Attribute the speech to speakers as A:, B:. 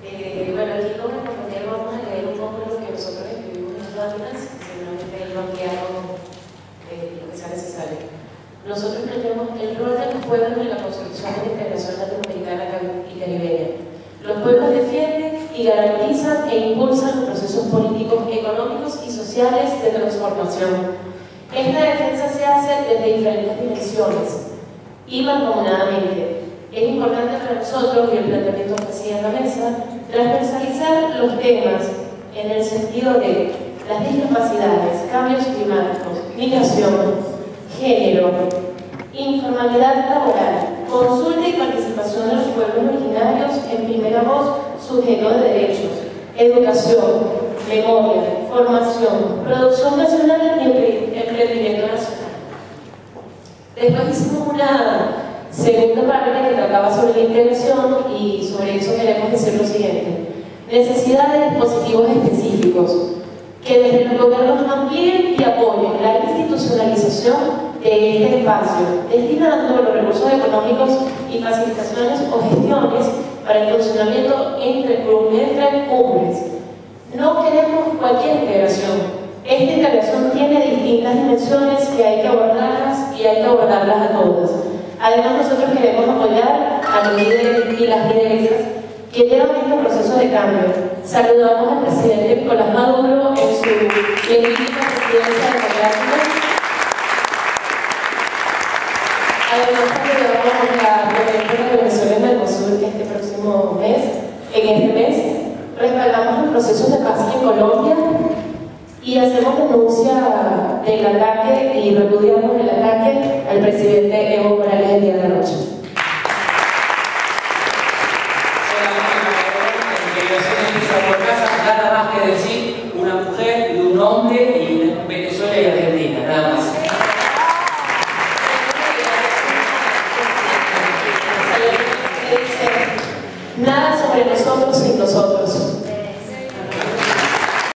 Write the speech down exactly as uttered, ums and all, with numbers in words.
A: Eh, bueno, aquí con el compañero vamos a leer un poco lo que nosotros escribimos en las láminas, y seguramente él va a ampliar eh, lo que sea necesario. Nosotros planteamos el rol de los pueblos en la construcción de la integración latinoamericana y caribeña. Los pueblos defienden y garantizan e impulsan los procesos políticos, económicos y sociales de transformación. Esta defensa se hace desde diferentes dimensiones y mancomunadamente. Es importante para nosotros, y el planteamiento ofrecido en la mesa, transversalizar los temas en el sentido de las discapacidades, cambios climáticos, migración, género, informalidad laboral, consulta y participación de los pueblos originarios en primera voz, sujeto de derechos, educación, memoria, formación, producción nacional y emprendimiento nacional. Después hicimos una segunda parte que trataba sobre la integración y sobre eso queremos decir lo siguiente: necesidad de dispositivos específicos que desde los gobiernos amplíen y apoyen la institucionalización de este espacio, destinando los recursos económicos y facilitaciones o gestiones para el funcionamiento entre, entre cumbres. No queremos cualquier integración. Esta integración tiene distintas dimensiones que hay que abordarlas y hay que abordarlas a todas. Además, nosotros queremos apoyar a los líderes y las lideresas que llevan este proceso de cambio. Saludamos al presidente Nicolás Maduro en su legítima presidencia democrática. Además, saludamos a la presidenta de Venezuela en Mercosur este próximo mes, en este mes. Respaldamos los procesos de paz en Colombia y hacemos denuncia del ataque y repudiamos el ataque al presidente Evo Morales el día de la noche.
B: Nada más que decir una mujer y un hombre y Venezuela y Argentina, nada más.
A: Nada sobre nosotros sin nosotros.